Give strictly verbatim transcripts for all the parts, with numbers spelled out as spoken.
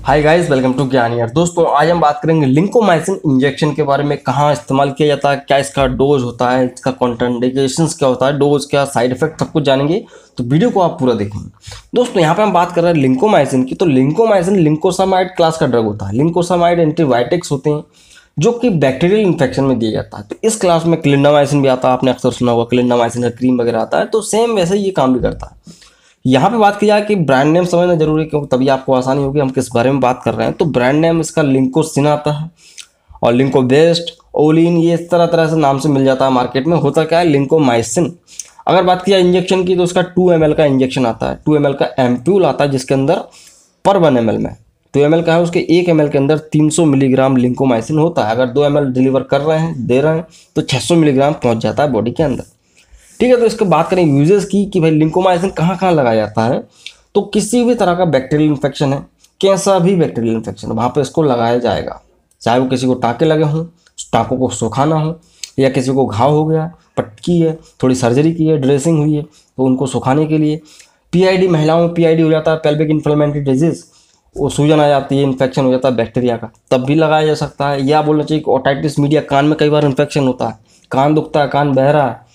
Hi guys, welcome to ज्ञान यार। दोस्तों आज हम बात करेंगे लिंकोमाइसिन इंजेक्शन के बारे में। कहाँ इस्तेमाल किया जाता है, क्या इसका डोज होता है, इसका कॉन्ट्राइंडिकेशंस क्या होता है, डोज क्या, साइड इफेक्ट, सब कुछ जानेंगे। तो वीडियो को आप पूरा देखेंगे। दोस्तों यहाँ पे हम बात कर रहे हैं लिंकोमाइसिन की। तो लिंकोमाइसिन लिंकोसामाइड क्लास का ड्रग होता है। लिंकोसामाइड एंटीबायोटिक्स होते हैं जो कि बैक्टीरियल इन्फेक्शन में दिया जाता है। तो इस क्लास में क्लिंडामाइसिन भी आता है, आपने अक्सर सुना होगा क्लिंडामाइसिन का क्रीम वगैरह आता है। तो सेम वैसे ही ये काम भी करता है। यहाँ पे बात की जाए कि ब्रांड नेम समझना जरूरी है, क्योंकि तभी आपको आसानी होगी हम किस बारे में बात कर रहे हैं। तो ब्रांड नेम इसका लिंकोसिन आता है और लिंकोबेस्ट, ओलिन, ये इस तरह तरह से नाम से मिल जाता है मार्केट में। होता क्या है, लिंकोमाइसिन। अगर बात की जाए इंजेक्शन की तो उसका टू एम एल का इंजेक्शन आता है, टू एम एल का एम्प्यूल आता है, जिसके अंदर पर वन एम एल में टू एम एल का है, उसके एक एम एल के अंदर तीन सौ मिलीग्राम लिंकोमाइसिन होता है। अगर दो एम एल डिलीवर कर रहे हैं, दे रहे हैं, तो छः सौ मिलीग्राम पहुँच जाता है बॉडी के अंदर। ठीक है, तो इसके बात करें यूजेस की कि भाई लिंकोमाइसिन कहाँ कहाँ लगाया जाता है। तो किसी भी तरह का बैक्टीरियल इन्फेक्शन है, कैसा भी बैक्टीरियल इन्फेक्शन है, वहाँ पे इसको लगाया जाएगा। चाहे वो किसी को टाँके लगे हों, टाँकों को सुखाना हो, या किसी को घाव हो गया, पटकी है, थोड़ी सर्जरी की है, ड्रेसिंग हुई है, तो उनको सुखाने के लिए। पीआईडी, महिलाओं में पीआईडी हो जाता है, पेल्विक इन्फ्लेमेटरी डिजीज, वो सूजन आ जाती है, इन्फेक्शन हो जाता है बैक्टीरिया का, तब भी लगाया जा सकता है। या बोलना चाहिए कि ओटाइटिस मीडिया, कान में कई बार इन्फेक्शन होता है, कान दुखता है, कान बह रहा है,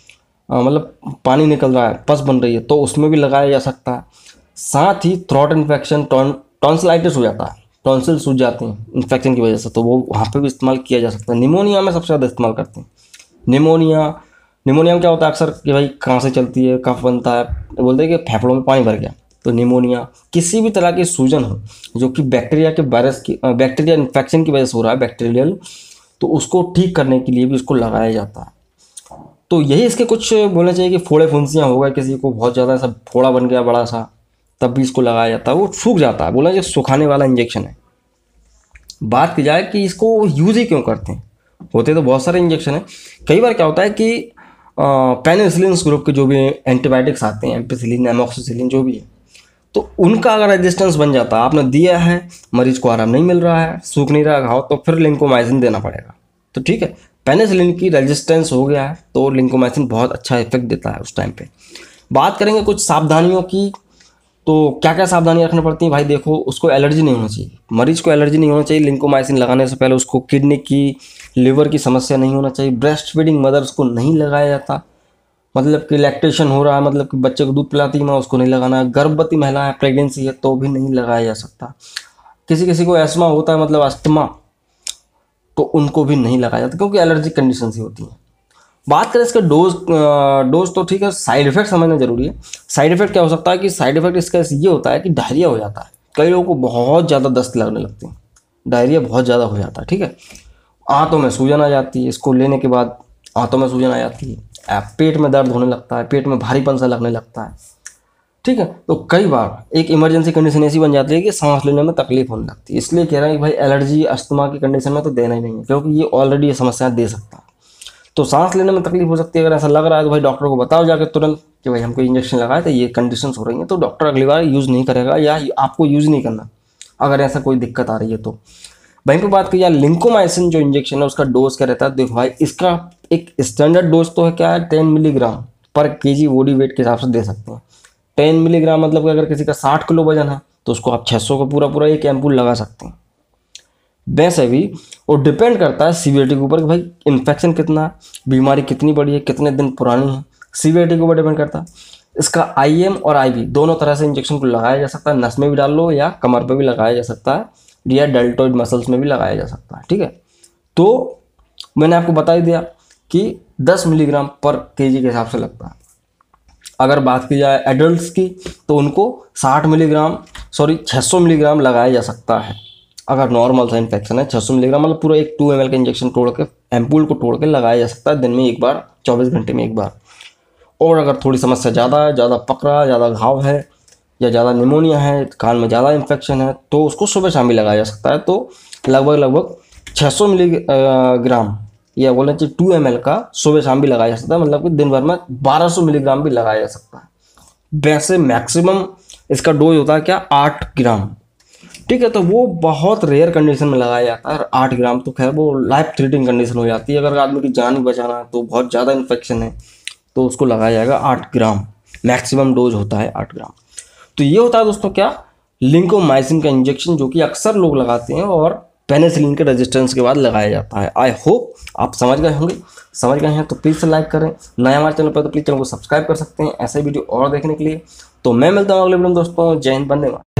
मतलब पानी निकल रहा है, पस बन रही है, तो उसमें भी लगाया जा सकता है। साथ ही थ्रोट इन्फेक्शन, टॉन्सिलाइटिस हो जाता है, टॉन्सिल सूज जाते हैं इन्फेक्शन की वजह से, तो वो वहाँ पे भी इस्तेमाल किया जा सकता है। निमोनिया में सबसे ज़्यादा इस्तेमाल करते हैं। निमोनिया निमोनिया में क्या होता है अक्सर कि भाई खांसी चलती है, कफ बनता है, बोलते हैं कि फेफड़ों में पानी भर गया। तो निमोनिया, किसी भी तरह की सूजन हो जो कि बैक्टीरिया के वायरस की बैक्टीरिया इन्फेक्शन की वजह से हो रहा है, बैक्टीरियल, तो उसको ठीक करने के लिए भी उसको लगाया जाता है। तो यही इसके कुछ बोलना चाहिए कि फोड़े फुंसियाँ हो गए, किसी को बहुत ज़्यादा ऐसा फोड़ा बन गया बड़ा सा, तब भी इसको लगाया जाता है। वो सूख जाता है, बोला जो सुखाने वाला इंजेक्शन है। बात की जाए कि इसको यूज़ ही क्यों करते हैं, होते तो बहुत सारे इंजेक्शन हैं। कई बार क्या होता है कि पेनिसिलिन ग्रुप के जो भी एंटीबायोटिक्स आते हैं, एम्पिसिलिन, एमोक्सिसिलिन, जो भी है, तो उनका अगर रेजिस्टेंस बन जाता है, आपने दिया है, मरीज को आराम नहीं मिल रहा है, सूख नहीं रहा घाव, तो फिर लिंकोमाइसिन देना पड़ेगा। तो ठीक है, पेनिसिलिन की रेजिस्टेंस हो गया है तो लिंकोमाइसिन बहुत अच्छा इफेक्ट देता है उस टाइम पे। बात करेंगे कुछ सावधानियों की। तो क्या क्या सावधानियां रखनी पड़ती हैं भाई, देखो, उसको एलर्जी नहीं होना चाहिए, मरीज को एलर्जी नहीं होना चाहिए। लिंकोमाइसिन लगाने से पहले उसको किडनी की, लिवर की समस्या नहीं होना चाहिए। ब्रेस्ट फीडिंग मदर्स को नहीं लगाया जाता, मतलब कि लैक्टेशन हो रहा है, मतलब कि बच्चे को दूध पिलाती है माँ, उसको नहीं लगाना है। गर्भवती महिला है, प्रेगनेंसी है, तो भी नहीं लगाया जा सकता। किसी किसी को एस्मा होता है, मतलब अस्थमा, तो उनको भी नहीं लगाया जाता, क्योंकि एलर्जी कंडीशन ही होती है। बात करें इसका डोज डोज तो ठीक है, साइड इफेक्ट समझना जरूरी है। साइड इफेक्ट क्या हो सकता है कि साइड इफेक्ट इसका ये होता है कि डायरिया हो जाता है। कई लोगों को बहुत ज़्यादा दस्त लगने लगती है, डायरिया बहुत ज़्यादा हो जाता है। ठीक है, आंतों में सूजन आ जाती है, इसको लेने के बाद आंतों में सूजन आ जाती है, पेट में दर्द होने लगता है, पेट में भारीपन सा लगने लगता है। ठीक है, तो कई बार एक इमरजेंसी कंडीशन ऐसी बन जाती है कि सांस लेने में तकलीफ होने लगती है। इसलिए कह रहे हैं कि भाई एलर्जी, अस्थमा की कंडीशन में तो देना ही नहीं है, क्योंकि ये ऑलरेडी ये समस्या दे सकता है। तो सांस लेने में तकलीफ हो सकती है। अगर ऐसा लग रहा है तो भाई डॉक्टर को बताओ जाके तुरंत कि भाई हमको इंजेक्शन लगाए तो ये कंडीशन हो रही हैं, तो डॉक्टर अगली बार यूज़ नहीं करेगा, या आपको यूज़ नहीं करना अगर ऐसा कोई दिक्कत आ रही है। तो वहीं पर बात की जाए लिंकोमाइसिन जो इंजेक्शन है उसका डोज क्या रहता है। देखो भाई, इसका एक स्टैंडर्ड डोज तो है, क्या है, टेन मिलीग्राम पर के जी बॉडी वेट के हिसाब से दे सकते हैं। टेन मिलीग्राम मतलब कि अगर किसी का साठ किलो वजन है तो उसको आप छः सौ का पूरा पूरा एक एम्पूल लगा सकते हैं। वैसे भी वो डिपेंड करता है सीवियरिटी के ऊपर कि भाई इन्फेक्शन कितना है, बीमारी कितनी बड़ी है, कितने दिन पुरानी है, सीवियरिटी के ऊपर डिपेंड करता है। इसका आई एम और आई वी दोनों तरह से इंजेक्शन को लगाया जा सकता है। नस में भी डाल लो या कमर पे भी लगाया जा सकता है, या डेल्टोइड मसल्स में भी लगाया जा सकता है। ठीक है, तो मैंने आपको बता ही दिया कि दस मिलीग्राम पर केजी के हिसाब से लगता है। अगर बात की जाए एडल्ट्स की तो उनको साठ मिलीग्राम सॉरी छः सौ मिलीग्राम लगाया जा सकता है। अगर नॉर्मल सा इन्फेक्शन है, छः सौ मिलीग्राम मतलब पूरा एक टू एम एल का इंजेक्शन तोड़ के, एम्पूल को तोड़ के लगाया जा सकता है दिन में एक बार, चौबीस घंटे में एक बार। और अगर थोड़ी समस्या ज़्यादा है, ज़्यादा पकड़ा, ज़्यादा घाव है, या ज़्यादा निमोनिया है, कान में ज़्यादा इन्फेक्शन है, तो उसको सुबह शाम भी लगाया जा सकता है। तो लगभग लगभग छः सौ मिलीग्राम या बोलना चाहिए टू एम एल का सुबह शाम भी लगाया जा सकता है, मतलब कि दिन भर में बारह सौ मिलीग्राम भी लगाया जा सकता है। वैसे मैक्सिमम इसका डोज होता है क्या, आठ ग्राम। ठीक है, तो वो बहुत रेयर कंडीशन में लगाया जाता है। आठ ग्राम तो खैर वो लाइफ थ्रेटनिंग कंडीशन हो जाती है, अगर आदमी की जान ही बचाना है, तो बहुत ज़्यादा इन्फेक्शन है, तो उसको लगाया जाएगा आठ ग्राम। मैक्सिमम डोज होता है आठ ग्राम। तो ये होता है दोस्तों क्या, लिंकोमाइसिन का इंजेक्शन, जो कि अक्सर लोग लगाते हैं और पेनिसिलिन के रेजिस्टेंस के बाद लगाया जाता है। आई होप आप समझ गए होंगे। समझ गए हैं तो प्लीज़ से लाइक करें, नया हमारे चैनल पर तो प्लीज़ चैनल को सब्सक्राइब कर सकते हैं ऐसे वीडियो और देखने के लिए। तो मैं मिलता हूँ अगले वीडियो में दोस्तों। जय हिंद, वंदे मातरम।